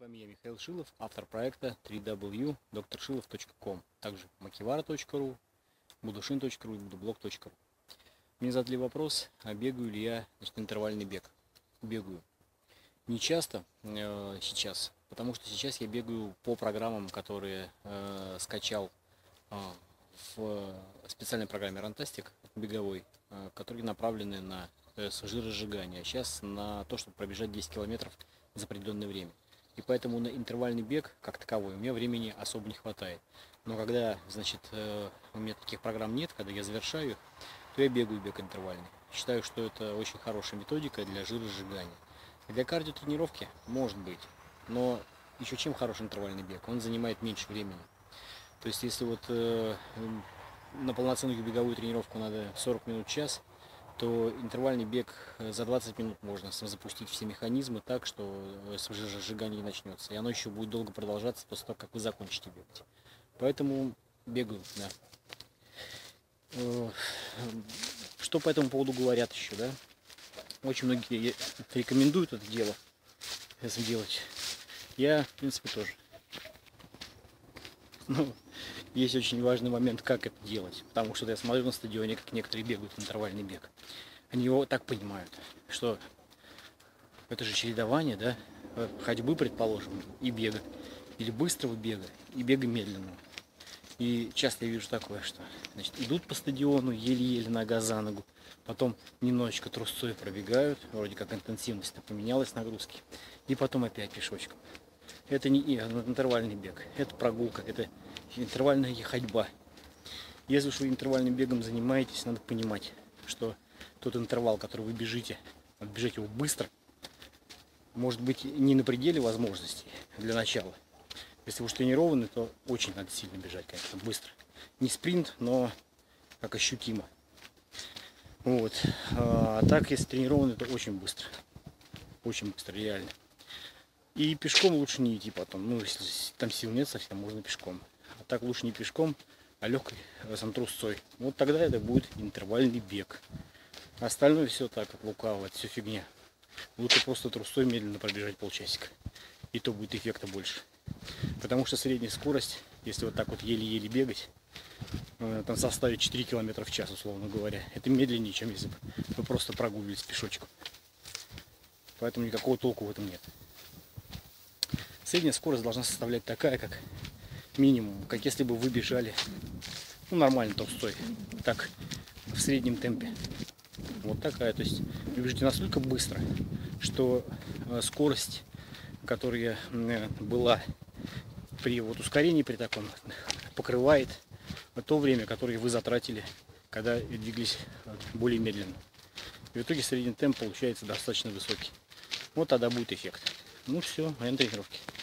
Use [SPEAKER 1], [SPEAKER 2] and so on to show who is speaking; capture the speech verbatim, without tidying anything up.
[SPEAKER 1] вами я, Михаил Шилов, автор проекта дабл ю дабл ю дабл ю точка доктор шилов точка ком, также макивара точка ру, будушин точка ру и будублог точка ру. Мне задали вопрос, а бегаю ли я, значит, интервальный бег. Бегаю. Не часто э, сейчас, потому что сейчас я бегаю по программам, которые э, скачал э, в специальной программе Runtastic беговой, э, которые направлены на э, жиросжигание, а сейчас на то, чтобы пробежать десять километров за определенное время. И поэтому на интервальный бег, как таковой, у меня времени особо не хватает. Но когда, значит, у меня таких программ нет, когда я завершаю, то я бегаю бег интервальный. Считаю, что это очень хорошая методика для жиросжигания. Для кардиотренировки может быть, но еще чем хороший интервальный бег? Он занимает меньше времени. То есть, если вот э, на полноценную беговую тренировку надо сорок минут, час, то интервальный бег за двадцать минут можно запустить все механизмы так, что сжигание не начнется. И оно еще будет долго продолжаться после того, как вы закончите бегать. Поэтому бегаю, да. Что по этому поводу говорят еще, да? Очень многие рекомендуют это дело сделать. Я, в принципе, тоже. Ну, есть очень важный момент, как это делать. Потому что я смотрю на стадионе, как некоторые бегают интервальный бег. Они его так понимают, что это же чередование, да, ходьбы, предположим, и бега. Или быстрого бега, и бега медленного. И часто я вижу такое, что, значит, идут по стадиону еле-еле нога за ногу, потом немножечко трусцой пробегают, вроде как интенсивность поменялась, нагрузки, и потом опять пешочком. Это не интервальный бег, это прогулка, это интервальная ходьба. Если уж вы интервальным бегом занимаетесь, надо понимать, что тот интервал, который вы бежите, бежите его быстро, может быть не на пределе возможностей для начала. Если вы уж тренированы, то очень надо сильно бежать, конечно, быстро. Не спринт, но как ощутимо. Вот. А так, если тренированы, то очень быстро. Очень быстро, реально. И пешком лучше не идти потом. Ну, если там сил нет совсем, можно пешком. А так лучше не пешком, а легкой сам трусцой. Вот тогда это будет интервальный бег. Остальное все так, как лукаво, это все фигня. Лучше просто трусцой медленно пробежать полчасика. И то будет эффекта больше. Потому что средняя скорость, если вот так вот еле-еле бегать, там составит четыре километра в час, условно говоря. Это медленнее, чем если бы вы просто прогулились пешочком. Поэтому никакого толку в этом нет. Средняя скорость должна составлять такая, как минимум, как если бы вы бежали, ну, нормально трусцой, так, в среднем темпе. Вот такая, то есть вы бежите настолько быстро, что скорость, которая была при вот ускорении, при таком, покрывает то время, которое вы затратили, когда двигались более медленно. И в итоге средний темп получается достаточно высокий. Вот тогда будет эффект. Ну все, моя тренировки.